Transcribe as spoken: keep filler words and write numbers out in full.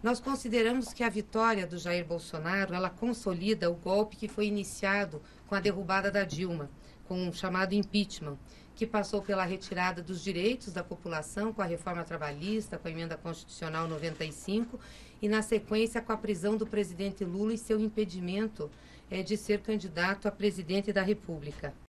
Nós consideramos que a vitória do Jair Bolsonaro, ela consolida o golpe que foi iniciado com a derrubada da Dilma, com o chamado impeachment, que passou pela retirada dos direitos da população com a reforma trabalhista, com a emenda constitucional noventa e cinco, e na sequência com a prisão do presidente Lula e seu impedimento é, de ser candidato a presidente da República.